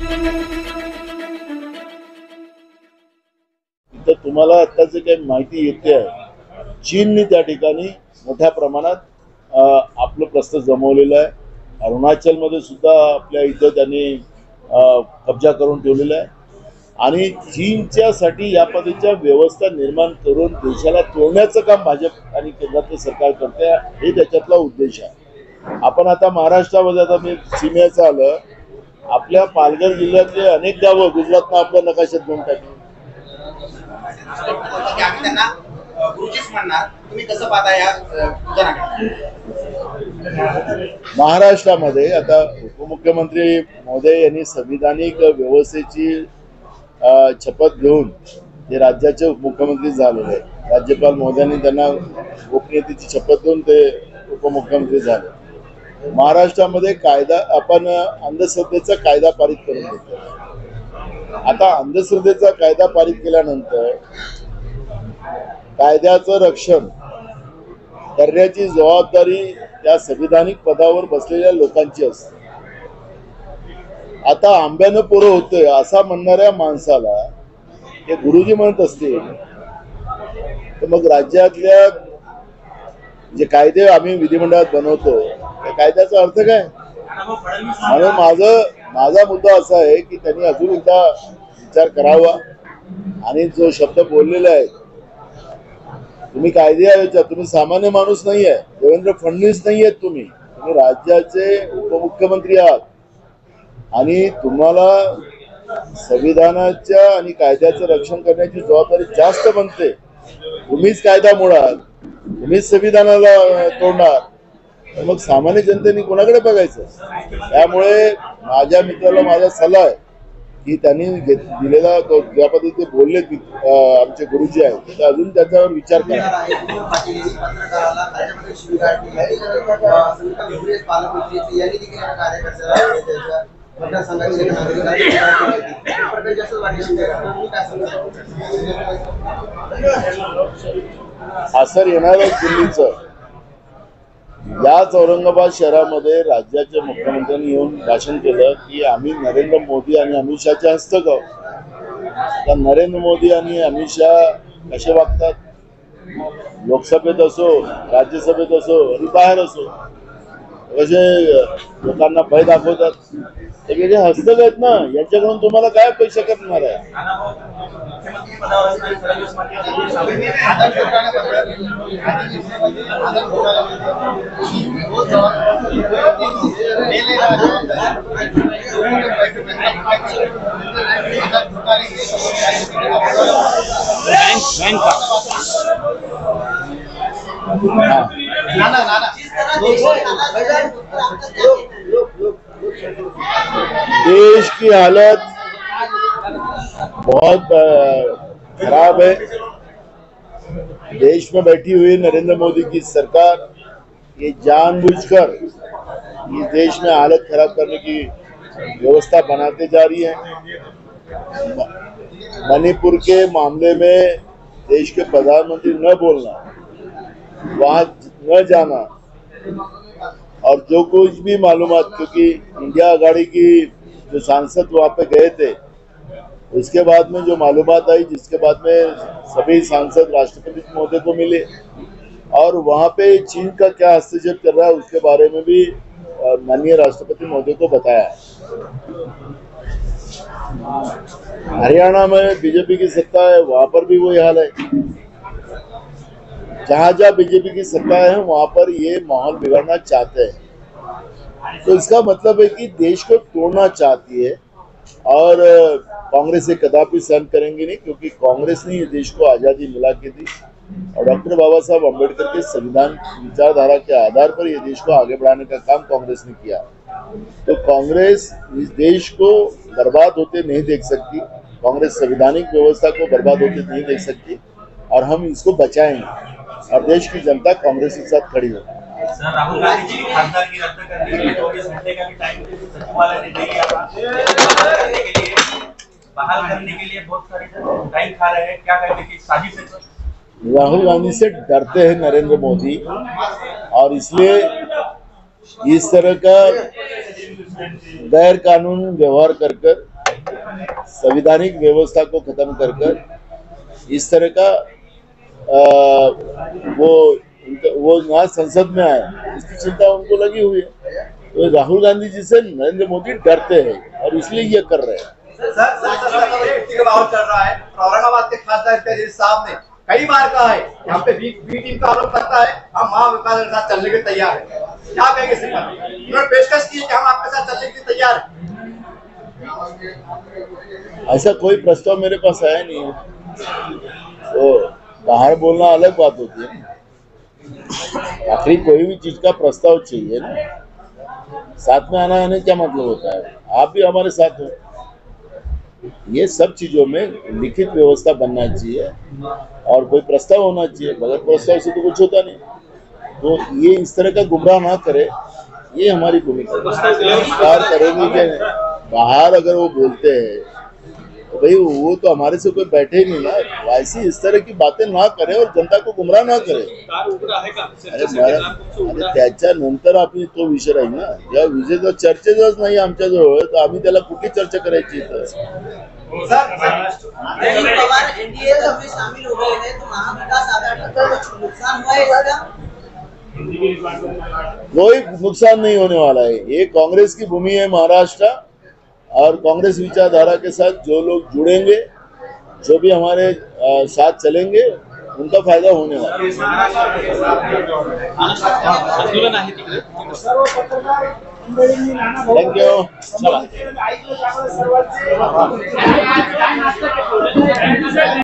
तर तुम्हाला आता जे काही माहिती येते आहे, चीनने त्या ठिकाणी मोठ्या प्रमाणात आपलं प्रस्थ जमवलेलं आहे. अरुणाचलमध्ये सुद्धा आपल्या इथं त्यांनी कब्जा करून ठेवलेला आहे आणि चीनच्यासाठी या पद्धतीच्या व्यवस्था निर्माण करून देशाला तोडण्याचं काम भाजप आणि केंद्रातलं सरकार करते, हे त्याच्यातला उद्देश आहे. आपण आता महाराष्ट्रामध्ये, आता मी सीमेचं आलं, आपल्या पालघर जिल्ह्यातले अनेक गावं गुजरातनं आपल्या नकाशात घेऊन टाकली. महाराष्ट्रामध्ये आता उपमुख्यमंत्री महोदय यांनी संविधानिक व्यवस्थेची शपथ घेऊन ते राज्याचे मुख्यमंत्री झालेले आहेत. राज्यपाल महोदयांनी त्यांना गोपनीयतेची शपथ देऊन ते उपमुख्यमंत्री झाले. महाराष्ट्रामध्ये कायदा, आपण अंधश्रद्धेचा कायदा पारित करून घेतला. आता अंधश्रद्धेचा कायदा पारित केल्यानंतर कायद्याचं रक्षण करण्याची जबाबदारी त्या संविधानिक पदावर बसलेल्या लोकांची असते. आता आंब्यानं पोरं होतंय असा म्हणणाऱ्या माणसाला हे गुरुजी म्हणत असतील, तर मग राज्यातल्या जे कायदे आम्ही विधिमंडळात बनवतो त्या कायद्याचा अर्थ काय? म्हणून माझा मुद्दा असा आहे की त्यांनी अजून एकदा विचार करावा आणि जो शब्द बोललेला आहे, तुम्ही कायदे, तुम्ही सामान्य माणूस नाही आहे, देवेंद्र फडणवीस नाही आहेत, तुम्ही राज्याचे उपमुख्यमंत्री आहात आणि तुम्हाला संविधानाच्या आणि कायद्याचं रक्षण करण्याची जबाबदारी जास्त बनते. तुम्हीच कायदा मोडाल, तुम्हीच संविधानाला तोडणार, तर मग सामान्य जनतेने कोणाकडे बघायचं? त्यामुळे माझ्या मित्राला माझा सल्ला आहे की त्यांनी दिलेला ज्या पद्धतीने बोलले आमचे गुरुजी आहेत, तर अजून त्याच्यावर विचार करा. असर येणार दिल्लीचं, याच औरंगाबाद शहरामध्ये राज्याच्या मुख्यमंत्र्यांनी येऊन भाषण केलं की आम्ही नरेंद्र मोदी आणि अमित शहाचे हस्तक आहोत. नरेंद्र मोदी आणि अमित शहा कसे वागतात, लोकसभेत असो, राज्यसभेत असो आणि बाहेर असो, कसे लोकांना भय दाखवतात, ते हस्तक आहेत ना, यांच्याकडून तुम्हाला काय अपेक्षा करणार आहे? देश की हालत बहुत खराब है. देश में बैठी हुई नरेंद्र मोदी की सरकार ये जानबूझकर इस देश में हालत खराब करने की व्यवस्था बनाते जा रही है. मणिपुर के मामले में देश के प्रधानमंत्री न बोलना, वहां न जाना और जो कुछ भी मालूमात, क्योंकि इंडिया आघाड़ी की जो सांसद वहां पे गए थे, उसके बाद में जो मालूमात आई, जिसके बाद में सभी सांसद राष्ट्रपति महोदय को मिले और वहां पे चीन का क्या हस्तक्षेप कर रहा है उसके बारे में भी माननीय राष्ट्रपति महोदय को बताया. हरियाणा में बीजेपी की सत्ता है, वहां पर भी वही हाल है. जहां जहां बीजेपी की सत्ता है वहां पर ये माहौल बिगाड़ना चाहते हैं. तो इसका मतलब है कि देश को तोड़ना चाहती है और कांग्रेस ये कदापि सहन करेंगे नहीं, क्योंकि कांग्रेस ने ये देश को आज़ादी मिला के दी और डॉक्टर बाबा साहब अम्बेडकर के संविधान विचारधारा के आधार पर ये देश को आगे बढ़ाने का काम कांग्रेस ने किया. तो कांग्रेस इस देश को बर्बाद होते नहीं देख सकती, कांग्रेस संवैधानिक व्यवस्था को बर्बाद होते नहीं देख सकती और हम इसको बचाएंगे और देश की जनता कांग्रेस के साथ खड़ी होगी. सर, राहुल गांधी जी खासदारकी रद्द करने के लिए 24 घंटे का भी टाइम सचिवालय ने दिया था, करने के लिए, बहाल करने के लिए बहुत सारे टाइम खा रहे हैं. क्या कहते हैं कि साजिश है? राहुल गांधी से डरते हैं नरेंद्र मोदी और इसलिए इस तरह का गैर कानूनी व्यवहार कर संवैधानिक व्यवस्था को खत्म कर इस तरह का वो ना संसद में आए, इसकी चिंता उनको लगी हुई है। तो राहुल गांधी जी से नरेंद्र मोदी डरते हैं और इसलिए ये कर रहे हैं। सर माहौल चल रहा है। औरंगाबाद के खासदार तेजस्वी साहब ने कई बार कहा है कि हम पे बी टीम का आरोप करता है, हम महाविकास के साथ चलने के तैयार हैं। क्या कहेंगे इस पर? उन्होंने पेशकश की है कि हम आपके साथ चलने के लिए तैयार हैं। ऐसा कोई प्रस्ताव मेरे पास आया नहीं है, तो बाहर बोलना अलग बात होती है। आखिर कोई भी चीज का प्रस्ताव चाहिए ना, साथ में आना आने क्या मतलब होता है? आप भी हमारे साथ हो। ये सब चीजों में लिखित व्यवस्था बनना चाहिए और कोई प्रस्ताव होना चाहिए। बगैर प्रस्ताव से तो कुछ होता नहीं। तो ये इस तरह का गुमराह ना करे, ये हमारी भूमिका करेंगे कि बाहर अगर वो बोलते हैं तो भाई वो तो हमारे से कोई बैठे ही नहीं ना, वैसी इस तरह की बातें ना करे और जनता को गुमराह ना करे। अरे त्याच्यानंतर आपली तो विषय राहील ना, या विषय चर्चेचाच नाही आमच्याजवळ, तर आम्ही त्याला कुठली चर्चा करायची इथं? पवार एनडीए में शामिल हो गए हैं, तो महाविकास आघाड़ी को कुछ नुकसान हुआ है इसका? कोई नुकसान नहीं होने वाला है। ये कांग्रेस की भूमि है महाराष्ट्र, और कांग्रेस विचारधारा के साथ जो लोग जुड़ेंगे, जो भी हमारे साथ चलेंगे, उनका फायदा होने वाला है। Thank you.